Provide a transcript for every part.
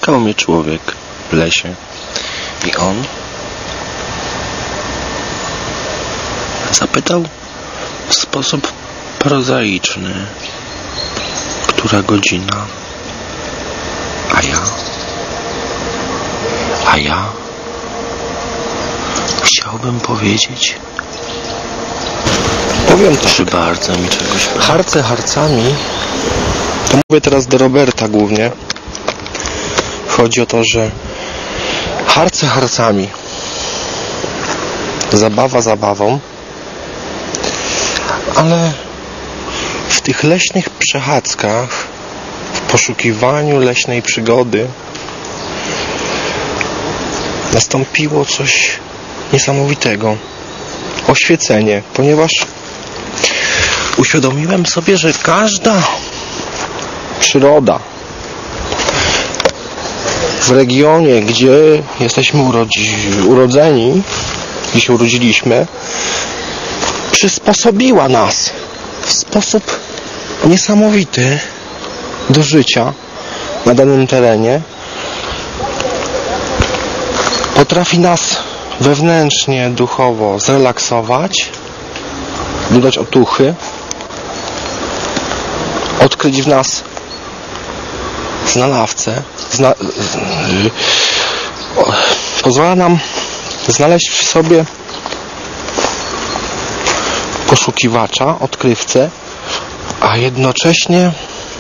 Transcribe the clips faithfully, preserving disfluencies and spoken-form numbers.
Spotkał mnie człowiek w lesie i on zapytał w sposób prozaiczny, która godzina, a ja, a ja chciałbym powiedzieć, powiem tak, czy bardzo mi czegoś brak. harce harcami, to mówię teraz do Roberta głównie. Chodzi o to, że harce harcami, zabawa zabawą, ale w tych leśnych przechadzkach, w poszukiwaniu leśnej przygody nastąpiło coś niesamowitego. Oświecenie, ponieważ uświadomiłem sobie, że każda przyroda w regionie, gdzie jesteśmy urodzi, urodzeni, gdzie się urodziliśmy, przysposobiła nas w sposób niesamowity do życia na danym terenie. Potrafi nas wewnętrznie, duchowo zrelaksować, dodać otuchy, odkryć w nas znalazcę, zna, pozwala nam znaleźć w sobie poszukiwacza, odkrywcę, a jednocześnie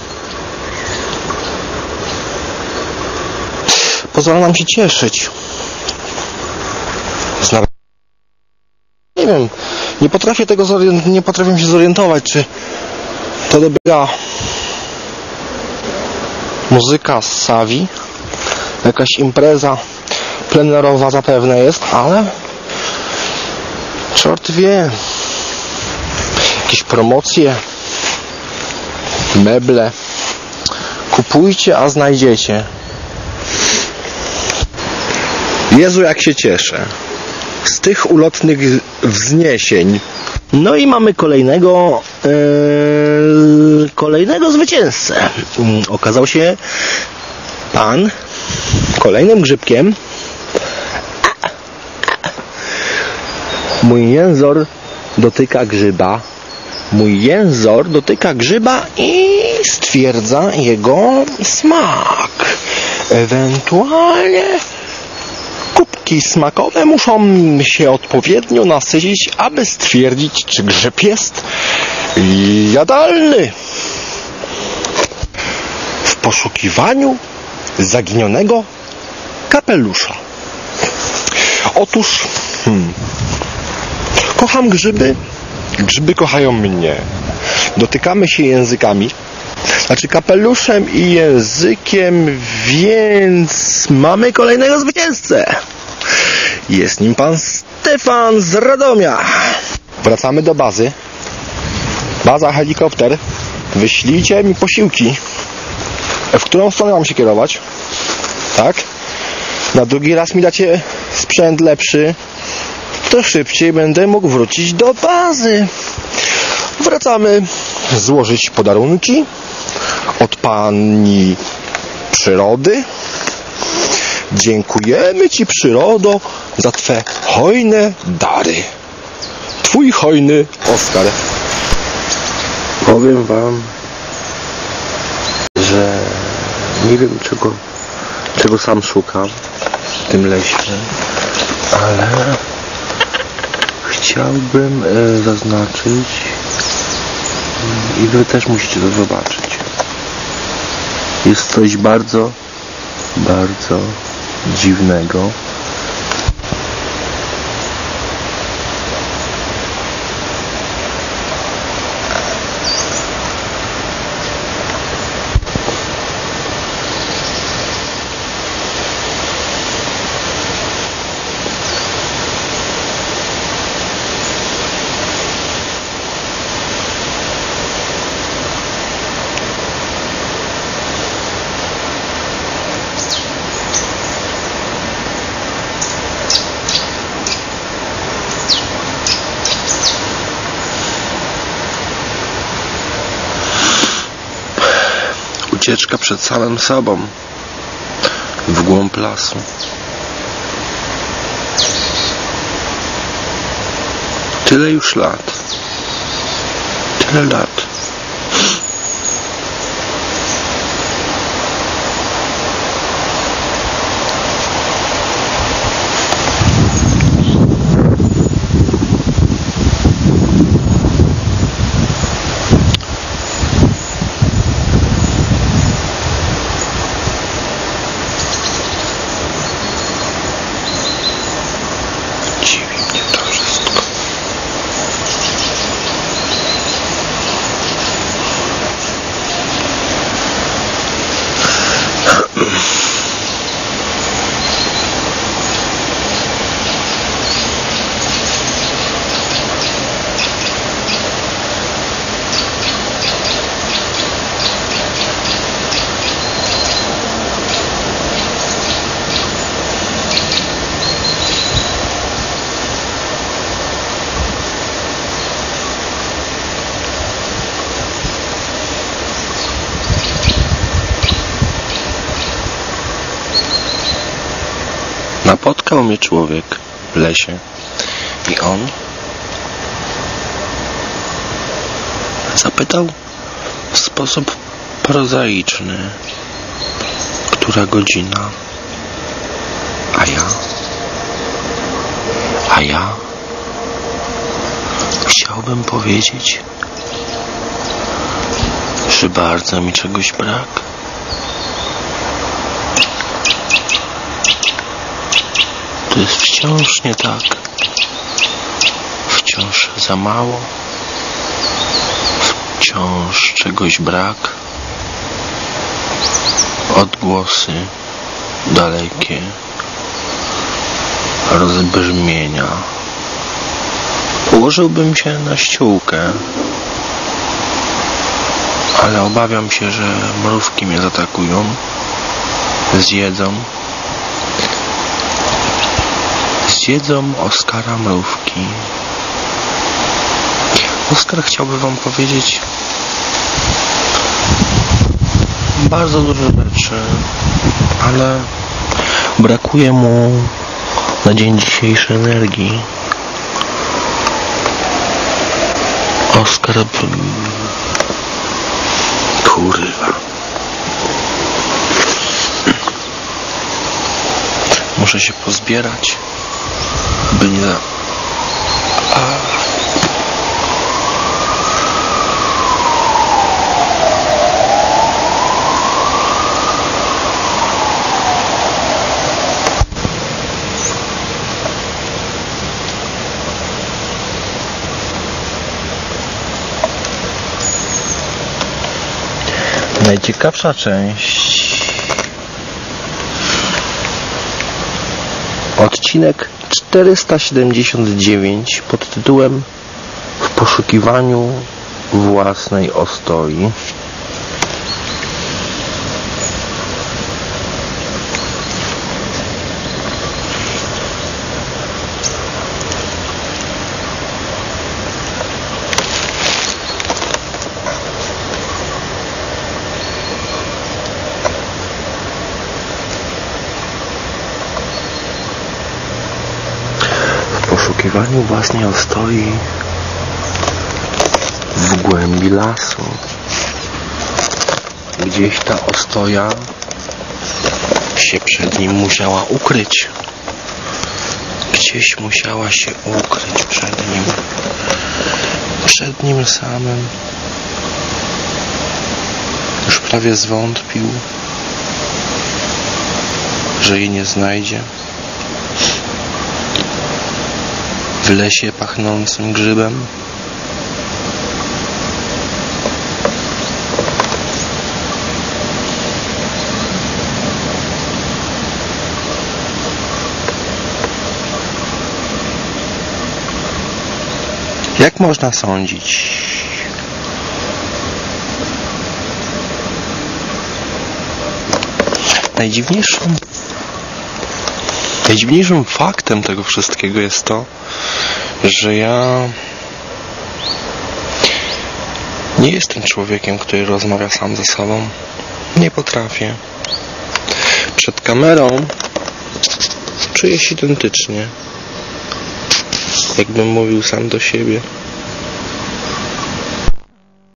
pozwala nam się cieszyć. Nie wiem, nie potrafię tego nie potrafię się zorientować, czy to dobiega muzyka z Savi, jakaś impreza plenerowa zapewne jest, ale czort wie, jakieś promocje, meble, kupujcie, a znajdziecie. Jezu, jak się cieszę z tych ulotnych wzniesień. No i mamy kolejnego yy, kolejnego zwycięzcę. Okazał się pan kolejnym grzybkiem. Mój jęzor dotyka grzyba. Mój jęzor dotyka grzyba i stwierdza jego smak. Ewentualnie kubki smakowe muszą się odpowiednio nasycić, aby stwierdzić, czy grzyb jest jadalny. W poszukiwaniu zaginionego kapelusza. Otóż hmm, kocham grzyby, grzyby kochają mnie. Dotykamy się językami, znaczy kapeluszem i językiem, więc mamy kolejnego zwycięzcę. Jest nim pan Stefan z Radomia. Wracamy do bazy. Baza, helikopter. Wyślijcie mi posiłki. W którą stronę mam się kierować? Tak? Na drugi raz mi dacie sprzęt lepszy, to szybciej będę mógł wrócić do bazy. Wracamy złożyć podarunki od pani przyrody. Dziękujemy ci, przyrodo, za twe hojne dary. Twój hojny Oskar. Powiem wam, że nie wiem czego, czego sam szukam w tym lesie, ale chciałbym e, zaznaczyć i wy też musicie to zobaczyć. Jest coś bardzo, bardzo dziwnego. Ucieczka przed samym sobą. w głąb lasu. Tyle już lat. Tyle lat. Napotkał mnie człowiek w lesie i on zapytał w sposób prozaiczny, która godzina, a ja, a ja chciałbym powiedzieć, że bardzo mi czegoś brak. To jest wciąż nie tak. Wciąż za mało. Wciąż czegoś brak. Odgłosy dalekie. Rozbrzmienia. Ułożyłbym się na ściółkę, ale obawiam się, że mrówki mnie zaatakują, zjedzą. Zjedzą Oskara mrówki. Oskar chciałby wam powiedzieć bardzo dużo rzeczy, ale brakuje mu na dzień dzisiejszy energii. Oskar... Kurwa. Muszę się pozbierać, by nie... A... Najciekawsza część. Odcinek czterysta siedemdziesiąt dziewięć pod tytułem W poszukiwaniu własnej ostoi. W poszukiwaniu własnej ostoi w głębi lasu. Gdzieś ta ostoja się przed nim musiała ukryć. Gdzieś musiała się ukryć przed nim. Przed nim samym. Już prawie zwątpił, że jej nie znajdzie. W lesie pachnącym grzybem. Jak można sądzić? Najdziwniejszym Najdziwniejszym faktem tego wszystkiego jest to, że ja nie jestem człowiekiem, który rozmawia sam ze sobą. Nie potrafię. Przed kamerą czuję się identycznie, jakbym mówił sam do siebie.